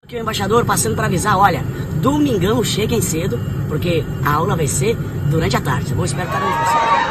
Aqui o embaixador passando para avisar, olha, domingão cheguem cedo, porque a aula vai ser durante a tarde. Vou esperar cada um de vocês.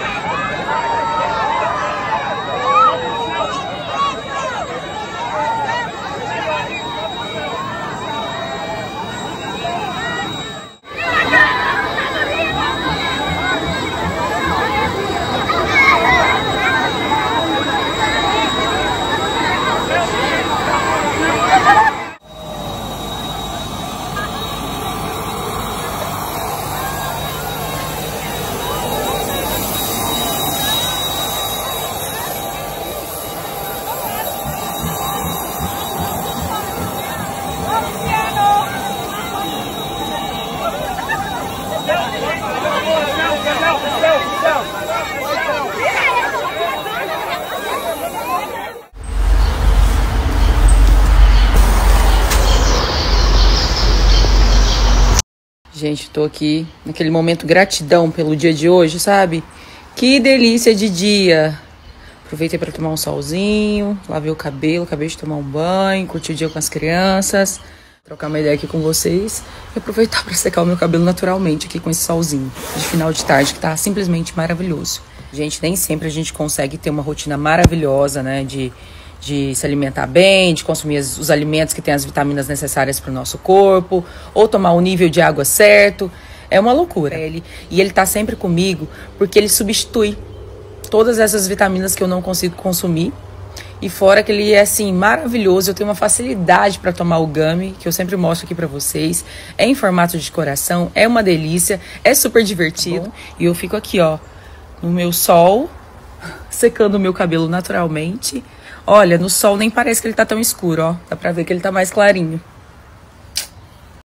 Gente, tô aqui naquele momento gratidão pelo dia de hoje, sabe? Que delícia de dia! Aproveitei para tomar um solzinho, lavei o cabelo, acabei de tomar um banho, curti o dia com as crianças, trocar uma ideia aqui com vocês e aproveitar para secar o meu cabelo naturalmente aqui com esse solzinho de final de tarde que tá simplesmente maravilhoso. Gente, nem sempre a gente consegue ter uma rotina maravilhosa, né? De se alimentar bem, de consumir os alimentos que têm as vitaminas necessárias para o nosso corpo, ou tomar o nível de água certo. É uma loucura. E ele tá sempre comigo porque ele substitui todas essas vitaminas que eu não consigo consumir. E fora que ele é, assim, maravilhoso. Eu tenho uma facilidade para tomar o Gummy, que eu sempre mostro aqui para vocês. É em formato de coração, é uma delícia, é super divertido. E eu fico aqui, ó, no meu sol, secando o meu cabelo naturalmente. Olha, no sol nem parece que ele tá tão escuro, ó. Dá pra ver que ele tá mais clarinho.